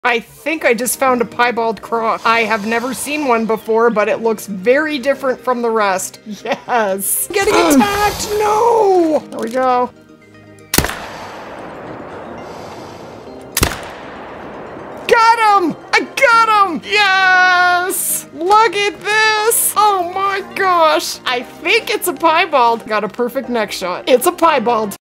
I think I just found a piebald croc. I have never seen one before, but it looks very different from the rest. Yes. I'm getting attacked. No. There we go. Got him! I got him! Yes! Look at this! Oh my gosh! I think it's a piebald. Got a perfect neck shot. It's a piebald.